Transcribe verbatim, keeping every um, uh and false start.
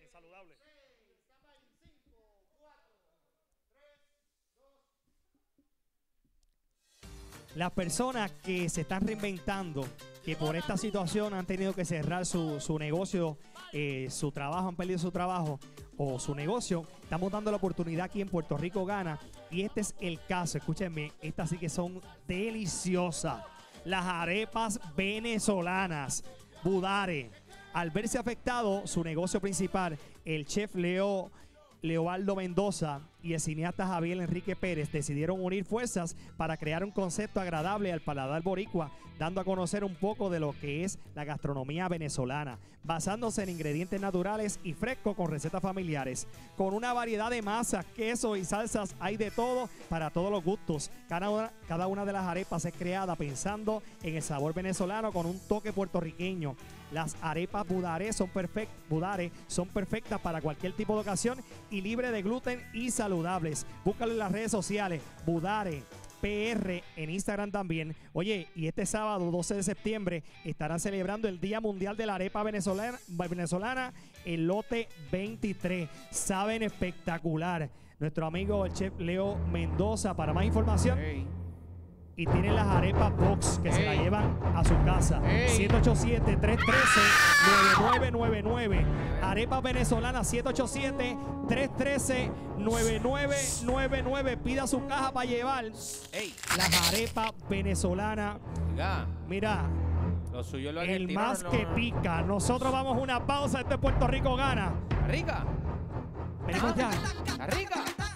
saludable. Las personas que se están reinventando, que por esta situación han tenido que cerrar su, su negocio, eh, su trabajo, han perdido su trabajo o su negocio, estamos dando la oportunidad aquí en Puerto Rico Gana. Y este es el caso, escúchenme, estas sí que son deliciosas. Las arepas venezolanas, Budare. Al verse afectado su negocio principal, el chef Leo Leobaldo Mendoza y el cineasta Javier Enrique Pérez decidieron unir fuerzas para crear un concepto agradable al paladar boricua, dando a conocer un poco de lo que es la gastronomía venezolana, basándose en ingredientes naturales y frescos con recetas familiares. Con una variedad de masas, quesos y salsas, hay de todo para todos los gustos. Cada una, cada una de las arepas es creada pensando en el sabor venezolano con un toque puertorriqueño. Las arepas Budare son, perfect, Budare son perfectas para cualquier tipo de ocasión y libre de gluten y saludables. Búscalo en las redes sociales, Budare P R en Instagram también. Oye, y este sábado doce de septiembre estarán celebrando el Día Mundial de la Arepa Venezolana, venezolana el lote veintitrés. Saben espectacular. Nuestro amigo el chef Leo Mendoza, para más información. Hey. Y tienen las arepas box que hey. se la llevan a su casa. Hey. siete ocho siete, tres uno tres, nueve nueve nueve nueve. Arepas venezolanas siete ocho siete, tres uno tres, nueve nueve nueve nueve. Pida su caja para llevar hey. las arepas venezolanas. Oiga. Mira, lo suyo lo el más no, que no. pica. Nosotros vamos a una pausa. Este Puerto Rico Gana. Rica. Venimos ya. Rica.